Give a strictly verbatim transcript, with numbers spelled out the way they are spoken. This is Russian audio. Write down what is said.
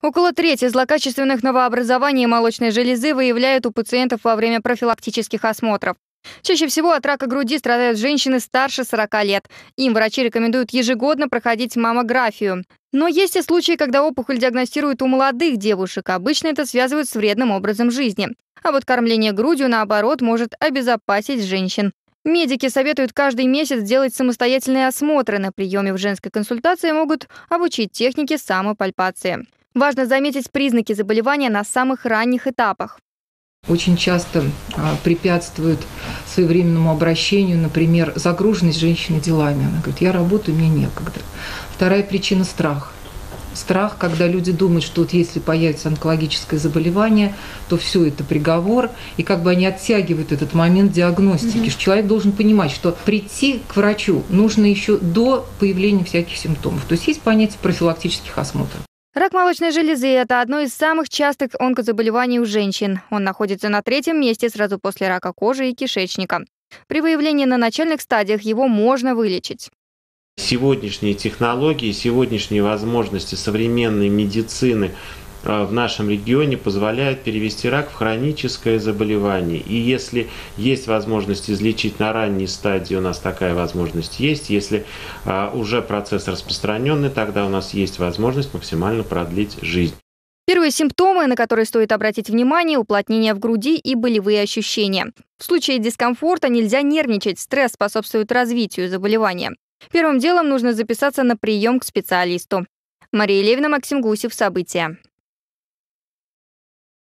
Около трети злокачественных новообразований молочной железы выявляют у пациентов во время профилактических осмотров. Чаще всего от рака груди страдают женщины старше сорока лет. Им врачи рекомендуют ежегодно проходить маммографию. Но есть и случаи, когда опухоль диагностируют у молодых девушек. Обычно это связывают с вредным образом жизни. А вот кормление грудью, наоборот, может обезопасить женщин. Медики советуют каждый месяц делать самостоятельные осмотры. На приеме в женской консультации могут обучить технике самопальпации. Важно заметить признаки заболевания на самых ранних этапах. Очень часто а, препятствует своевременному обращению, например, загруженность женщины делами. Она говорит: я работаю, мне некогда. Вторая причина – страх. Страх, когда люди думают, что вот если появится онкологическое заболевание, то все это приговор, и как бы они оттягивают этот момент диагностики. Mm-hmm. Человек должен понимать, что прийти к врачу нужно еще до появления всяких симптомов. То есть есть понятие профилактических осмотров. Рак молочной железы – это одно из самых частых онкозаболеваний у женщин. Он находится на третьем месте сразу после рака кожи и кишечника. При выявлении на начальных стадиях его можно вылечить. Сегодняшние технологии, сегодняшние возможности современной медицины в нашем регионе позволяют перевести рак в хроническое заболевание. И если есть возможность излечить на ранней стадии, у нас такая возможность есть. Если а, уже процесс распространенный, тогда у нас есть возможность максимально продлить жизнь. Первые симптомы, на которые стоит обратить внимание – уплотнение в груди и болевые ощущения. В случае дискомфорта нельзя нервничать, стресс способствует развитию заболевания. Первым делом нужно записаться на прием к специалисту. Мария Левина, Максим Гусев. События.